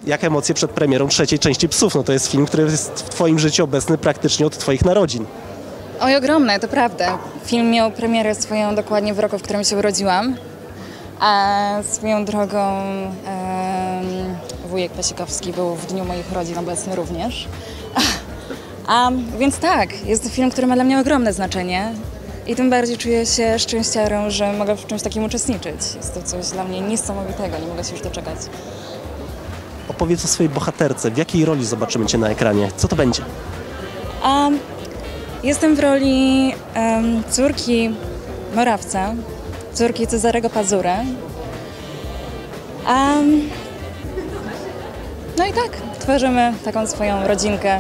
Jak emocje przed premierą trzeciej części Psów? No to jest film, który jest w twoim życiu obecny praktycznie od twoich narodzin. Oj, ogromne, to prawda. Film miał premierę swoją dokładnie w roku, w którym się urodziłam. A swoją drogą wujek Pasikowski był w dniu moich urodzin obecny również. Więc tak, jest to film, który ma dla mnie ogromne znaczenie. I tym bardziej czuję się szczęściarą, że mogę w czymś takim uczestniczyć. Jest to coś dla mnie niesamowitego, nie mogę się już doczekać. Opowiedz o swojej bohaterce. W jakiej roli zobaczymy cię na ekranie? Co to będzie? Jestem w roli córki Morawca, córki Cezarego Pazury. No i tak, tworzymy taką swoją rodzinkę.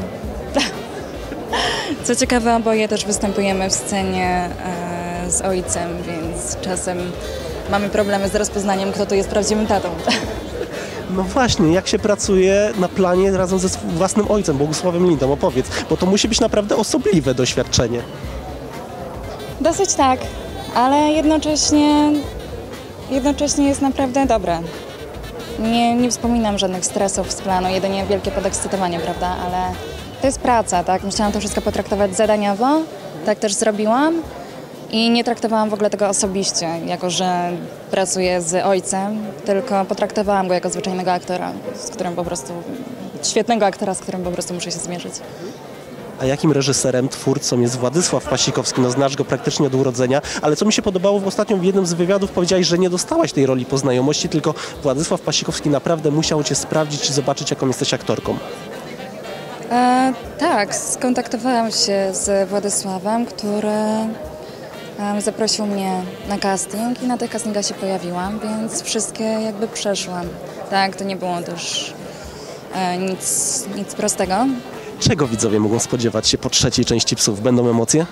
Co ciekawe, oboje też występujemy w scenie z ojcem, więc czasem mamy problemy z rozpoznaniem, kto tu jest prawdziwym tatą. No właśnie, jak się pracuje na planie razem ze własnym ojcem, Bogusławem Lindą? Opowiedz, bo to musi być naprawdę osobliwe doświadczenie. Dosyć tak, ale jednocześnie jest naprawdę dobre. Nie wspominam żadnych stresów z planu, jedynie wielkie podekscytowanie, prawda, ale to jest praca, tak? Musiałam to wszystko potraktować zadaniowo, tak też zrobiłam i nie traktowałam w ogóle tego osobiście, jako że pracuję z ojcem, tylko potraktowałam go jako zwyczajnego aktora, świetnego aktora, z którym po prostu muszę się zmierzyć. A jakim reżyserem, twórcą jest Władysław Pasikowski? No znasz go praktycznie od urodzenia, ale co mi się podobało ostatnio w jednym z wywiadów, powiedziałeś, że nie dostałaś tej roli po znajomości, tylko Władysław Pasikowski naprawdę musiał cię sprawdzić i zobaczyć, jaką jesteś aktorką. Tak, skontaktowałam się z Władysławem, który zaprosił mnie na casting i na tych castingach się pojawiłam, więc wszystkie jakby przeszłam. Tak, to nie było też nic prostego. Czego widzowie mogą spodziewać się po trzeciej części Psów? Będą emocje?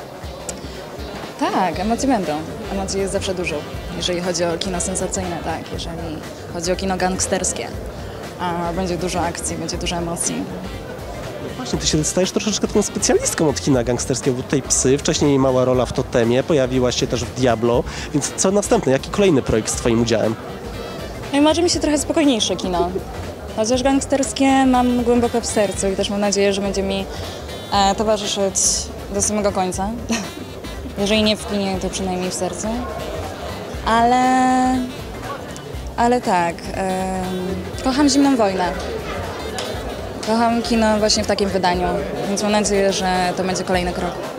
Tak, emocje będą. Emocji jest zawsze dużo, jeżeli chodzi o kino sensacyjne, tak, jeżeli chodzi o kino gangsterskie. Będzie dużo akcji, będzie dużo emocji. Właśnie, ty się stajesz troszeczkę taką specjalistką od kina gangsterskiego, bo tutaj Psy, wcześniej mała rola w Totemie, pojawiłaś się też w Diablo, więc co następne? Jaki kolejny projekt z twoim udziałem? No i marzy mi się trochę spokojniejsze kino. Chociaż gangsterskie mam głęboko w sercu i też mam nadzieję, że będzie mi towarzyszyć do samego końca. Jeżeli nie w kinie, to przynajmniej w sercu. Ale tak, kocham Zimną wojnę. Kocham kino właśnie w takim wydaniu, więc mam nadzieję, że to będzie kolejny krok.